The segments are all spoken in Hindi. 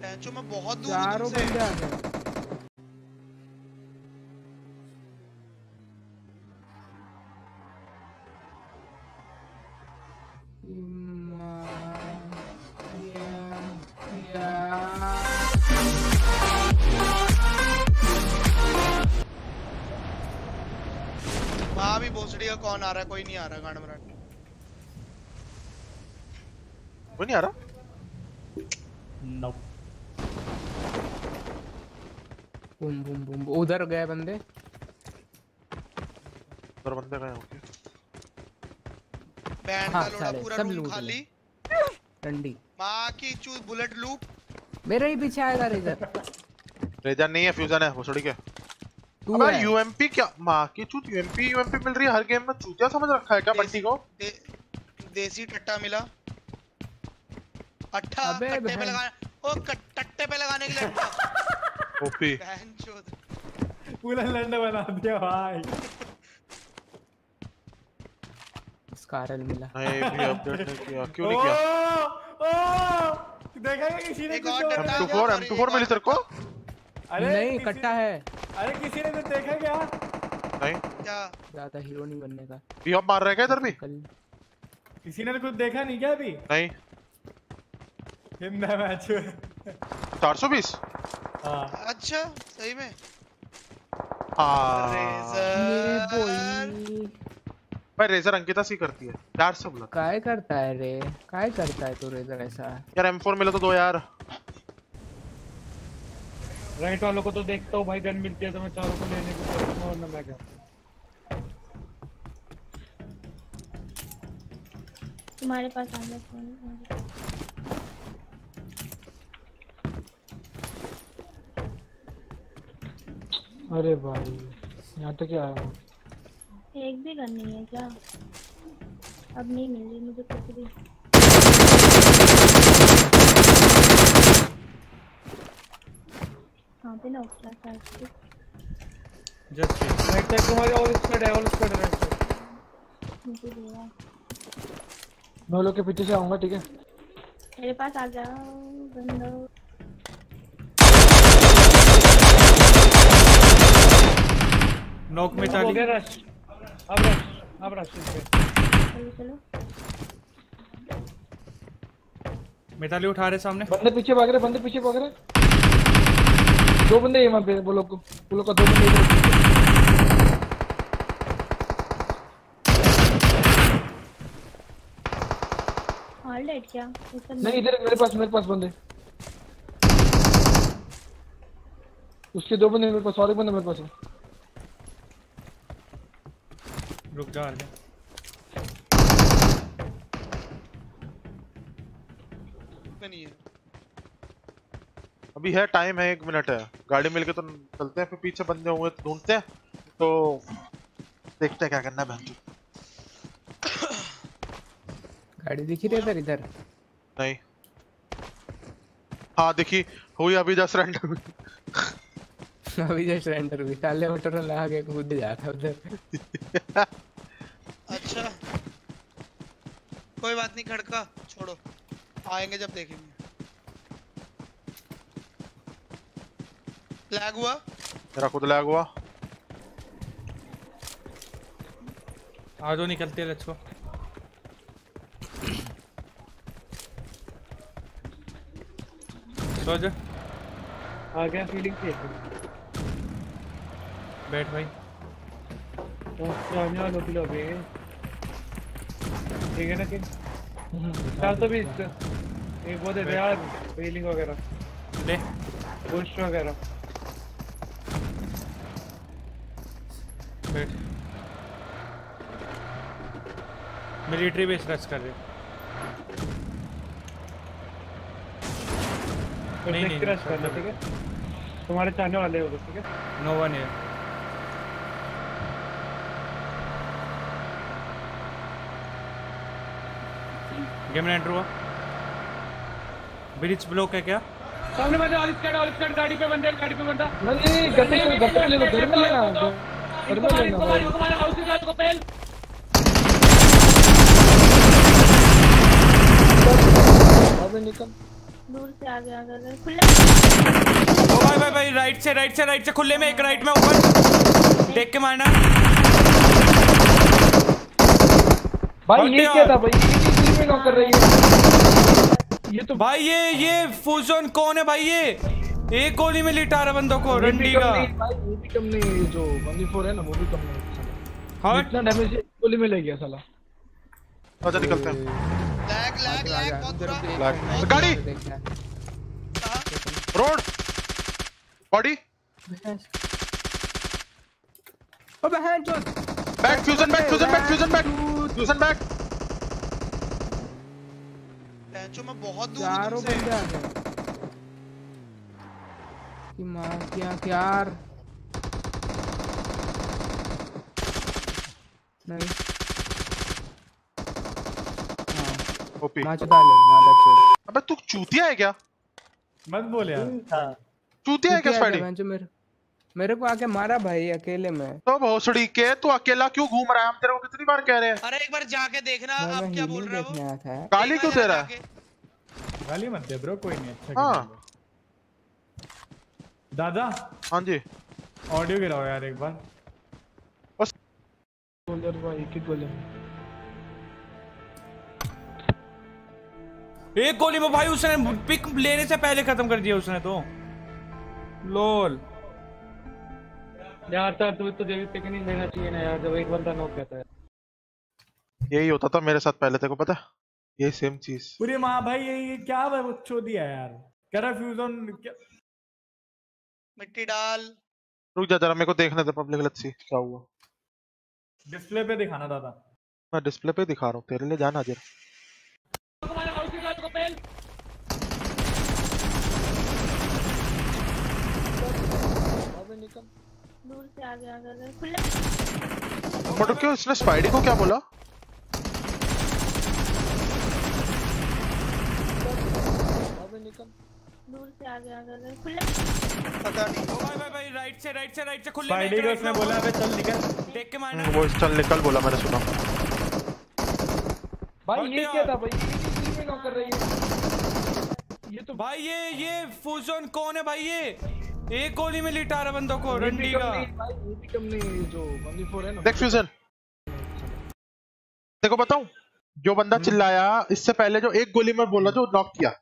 टेंचो मैं बहुत दूर हूं चारों तुमसे। बंदे आ गए। वहां भी भोसड़ी का कौन आ रहा है? कोई नहीं आ रहा गांड मराठ। कोई नहीं आ रहा? नो। बूम बूम बूम उधर गए बंदे। उधर बंदे गए होंगे। बैंड हाँ, का लोड़ा साले, पूरा सब रूम लूट खाली। डंडी माँ की चूत बुलेट लूप। मेरे ही पीछे आएगा रेजर। रेजर नहीं है, फ्यूजन है भोसड़ी के। तू अबे है। यूएमपी क्या माँ की चूत, यूएमपी मिल रही है हर गेम में। चूतिया समझ रखा है क्या बंटी को? देसी टट्टा मिला। अट्ठा अबे कट्टे पे बहन। लगाने। ओ टट्टे पे लगाने के लिए अट्ठा। ओपी बहनचोद। पूरा लंडा बना दिया भाई। स्कारल मिला। नहीं भी अपडेट नहीं किया। क्यों नहीं किया? देखा क्या किसी ने? एक और टट्टा आ गया, M24 मिली तेरे को? अरे नहीं कट्टा है। अरे किसी ने तो देखा क्या? नहीं क्या? ज्यादा हीरो नहीं बनने का। भी अब मार रहे क्या इधर भी? कल किसी ने तो कुछ देखा नहीं क्या अभी? नहीं। हिंदा मैच 420। हाँ अच्छा सही में। हाँ रेजर। भाई रेजर अंकिता सी करती है यार सब लोग। काय करता है रे? काय करता है तू रेजर ऐसा? यार M4 मिला तो दो यार। राइट वालों को तो देखता हूँ भाई, गन मिलती है तो मैं चारों को लेने को करता हूँ, वरना मैं क्या। तुम्हारे पास आ गया फोन। अरे भाई यहाँ तो क्या है? एक भी गन नहीं है क्या? अब नहीं मिल रही मुझे कुछ भी। हाँ पे ना उठा था। जस्ट राइट साइड तुम्हारे ऑल स्क्वाड है, ऑल स्क्वाड राइट साइड। मुझे दिया। मैं लोग के पीछे से आऊंगा, ठीक है? मेरे पास आ जाओ बंदो। नॉक में चाली। रश अब रश इस पे। चलो चलो। मिताली उठा रहे सामने। बंदे पीछे भाग रहे, बंदे पीछे भाग रहे। दो बंदे हैं वहाँ पे, वो लोग का दो बंदे इधर। ऑलराइट क्या? नहीं इधर मेरे पास बंदे। उसके दो बंदे मेरे पास, और एक बंदा मेरे पास है। रुक जा आगे। नहीं है। अभी है टाइम है, 1 मिनट है। गाड़ी मिलके तो चलते हैं, फिर पीछे बंदे होंगे तो ढूंढते हैं, तो देखते हैं क्या करना है। बहनचोद गाड़ी दिखी रही है इधर? नहीं। हाँ दिखी हुई अभी जस्ट रेंडर। अभी जस्ट रेंडर हुई। साले मोटर लगा के कूद जाता उधर। अच्छा कोई बात नहीं, खड़का छोड़ो, आएंगे जब देखेंगे। लैग हुआ? मेरा खुद लैग हुआ। आ जाओ निकलते हैं, लेट्स गो। सो जा। आ गया फीलिंग थी। बैठ भाई। जाने वालों की लॉबी है, ठीक है ना? कि चल तो भी एक वो दे दे यार, फीलिंग वगैरह ले, बूस्ट वगैरह। बैठ। मिलिट्री बेस रश कर रहे। नहीं नहीं रश करना, ठीक है? तुम्हारे चाहने वाले हो, ठीक है? नो वन है। गेम में एंटर हुआ। ब्रिज ब्लॉक है क्या? सामने बंदा, ऑल स्क्वाड गाड़ी पे बंदा। नहीं घर में लेना, घर में लेना। अबे निकल। दूर से आगे आगे खुले। ओ भाई भाई भाई, राइट से खुले में एक, राइट में ऊपर देख के मारना। भाई ये क्या था भाई, ये में नॉक कर रही है ये तो भाई ये फुल जोन कौन है भाई? ये एक गोली में लिटा रहा बंदों को, रंडी का। भाई वो भी कम नहीं, जो 1v4 है ना वो भी कम नहीं। हाँ इतना डैमेज गोली में ले गया साला। अच्छा निकलते हैं। लैग बहुत बुरा। लैग। गाड़ी रोड बॉडी अबे बहन चोद। Back fusion back. टेंचो में बहुत दूर हूं चारों तुमसे। बंदे आ गए कि मां क्या यार। नहीं ओपी। मां चुदा ले मादर चोद। अबे तू चूतिया है क्या? मत बोल यार। चूतिया है क्या स्पाइडी? मेरे को आके मारा भाई अकेले में। तो भोसड़ी के तू अकेला क्यों घूम रहा है? हम तेरे को कितनी बार कह रहे हैं। अरे एक बार जाके देखना अब क्या बोल रहा है वो। था गाली क्यों दे रहा है? गाली मत दे ब्रो, कोई नहीं। अच्छा हाँ दादा हाँ जी। ऑडियो गिराओ यार एक बार। बस सोल्जर भाई एक गोली में एक गोली में भाई उसने पिक लेने से पहले खत्म कर दिया उसने तो। लोल यार सर तू तो देवी पिक नहीं लेना चाहिए ना यार, जब एक बंदा नॉक कहता है। यही होता था मेरे साथ पहले, तेरे को पता है? यही सेम चीज। पूरी माँ भाई ये क्या छो दिया यार, कह रहा फ्यूजन क्या? मिट्टी डाल। रुक जा जरा, मेरे को देखने दे पब्लिक। लेट्स सी क्या हुआ। डिस्प्ले पे दिखाना दादा। मैं डिस्प्ले पे दिखा रहा हूँ तेरे लिए, जाना जरा। दूर से आगे आगे खुले। बट क्यों इसने स्पाइडी को क्या बोला? दूर से आगे आगे खुले। पता नहीं। ओ भाई भाई भाई, राइट से खुले में स्पाइडी एक, को राइट उसने में बोला ऊपर अबे चल निकल। देख के मारना। वो चल निकल बोला, मैंने सुना। भाई ये क्या था भाई, ये में नॉक कर रही है ये तो। भाई ये फुल जोन कौन है भाई? ये एक गोली में लिटा रहा बंदों को, रंडी का। भाई वो भी कम नहीं, जो 1v4 है ना। देख फ्यूजन, देखो बताऊं, जो बंदा चिल्लाया इससे पहले जो एक गोली में बोला जो नॉक किया,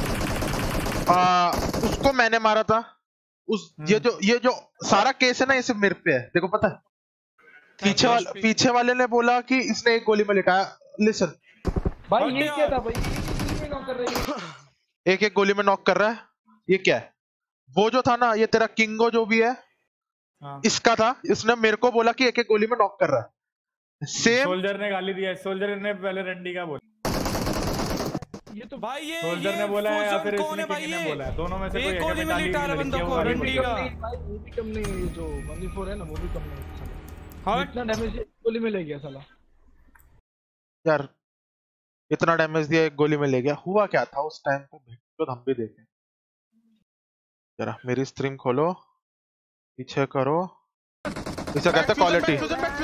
उसको मैंने मारा था। ये जो सारा केस है ना, ये सिर्फ मेरे पे है। देखो पता है, पीछे वाले ने बोला कि इसने एक गोली में लिटाया। लिसन भाई ये क्या था भाई, ये में नॉक कर रही है। एक गोली में नॉक कर रहा है। ये क्या है? वो जो था ना, ये तेरा किंगो जो भी है, इसका था। इसने मेरे को बोला कि एक गोली में नॉक कर रहा है। सेम सोल्जर ने गाली दिया, सोल्जर ने पहले रंडी का बोला। ये तो भाई ये सोल्जर ने बोला है या फिर कौन है भाई? किसी ने ये बोला है, दोनों में से कोई एक गोली में डाली लिटा रहा बंदों को, रंडी का। भाई वो भी कम नहीं, जो 1v4 है ना वो भी कम नहीं। हाँ इतना डैमेज गोली में ले गया साला। यार इतना डैमेज दिया, एक गोली में ले गया। हुआ क्या था उस टाइम पे, तो हम भी देखें जरा। मेरी स्ट्रीम खोलो, पीछे करो, इसे कहते हैं क्वालिटी।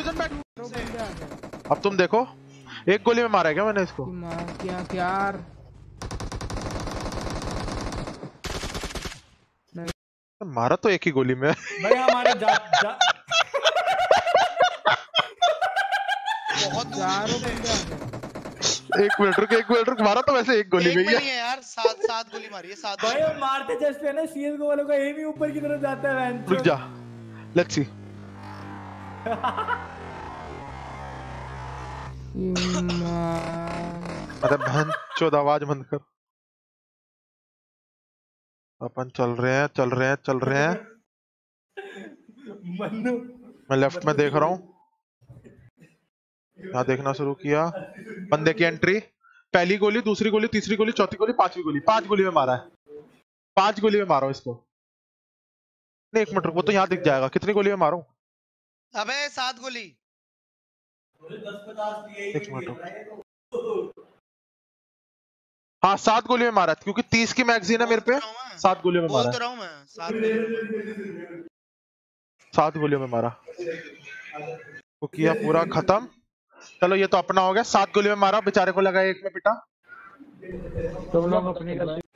अब तुम देखो, एक गोली में मारा है क्या मैंने इसको? क्या यार। मारा तो एक ही गोली में। भाई हमारे बहुत दूर चारों तुमसे। बंदे आ गए। एक मिनट रुक, मारा तो वैसे एक गोली एक में में ही नहीं है यार, सात गोली मारी है, 7 भाई हम मारते जस्ट है ना, सीएसगो वालों का एम ही ऊपर की तरफ जाता है वैन। रुक जा, लेट्स सी। अरे बहन चोद, आवाज बंद कर। अपन चल रहे हैं। मन्नू मैं लेफ्ट में देख रहा हूँ, यहाँ देखना शुरू किया। बंदे की एंट्री, पहली गोली, दूसरी गोली, तीसरी गोली, चौथी गोली, पांचवी गोली। 5 गोली में मारा है। 5 गोली में मारा इसको। नहीं 1 मिनट रुक, वो तो यहाँ दिख जाएगा कितनी गोली में मारूं। अबे 7 गोली। 1 मिनट रुक। हाँ 7 गोली में मारा, क्योंकि 30 की मैगजीन है मेरे पे। 7 गोली में मारा। बोल तो रहा हूँ मैं, 7 गोली। 7 गोलियों में मारा, वो किया पूरा खत्म। चलो ये तो अपना हो गया। 7 गोली में मारा, बेचारे को लगा 1 में पिटा। तुम लोग अपनी